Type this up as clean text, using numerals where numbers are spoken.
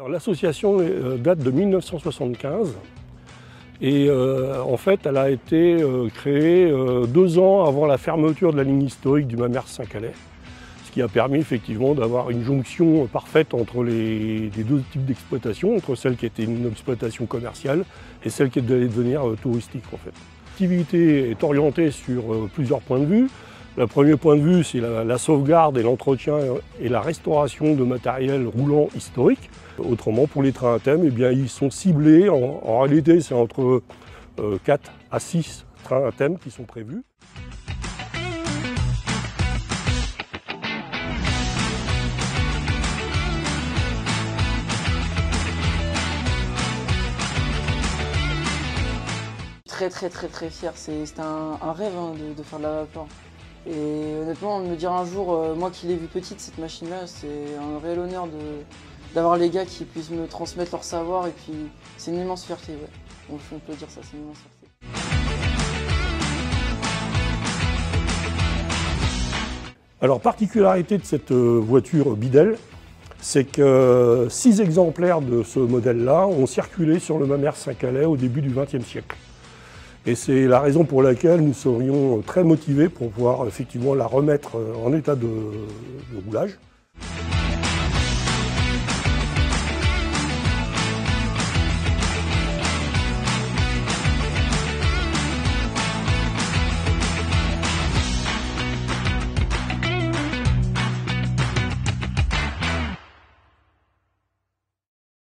L'association date de 1975 et en fait elle a été créée 2 ans avant la fermeture de la ligne historique du Mamers-Saint-Calais, ce qui a permis effectivement d'avoir une jonction parfaite entre les 2 types d'exploitation, entre celle qui était une exploitation commerciale et celle qui allait devenir touristique en fait. L'activité est orientée sur plusieurs points de vue. Le premier point de vue, c'est la sauvegarde et l'entretien et la restauration de matériel roulant historique. Autrement, pour les trains à thème, eh bien, ils sont ciblés. En réalité, c'est entre 4 à 6 trains à thème qui sont prévus. Très fier, c'était un rêve hein, de faire de la vapeur. Et honnêtement, me dire un jour, moi qui l'ai vue petite, cette machine-là, c'est un réel honneur d'avoir les gars qui puissent me transmettre leur savoir et puis c'est une immense fierté, ouais. On peut dire ça, c'est une immense fierté. Alors, particularité de cette voiture Bidel, c'est que 6 exemplaires de ce modèle-là ont circulé sur le Mamers-Saint-Calais au début du XXe siècle. Et c'est la raison pour laquelle nous serions très motivés pour pouvoir effectivement la remettre en état de roulage.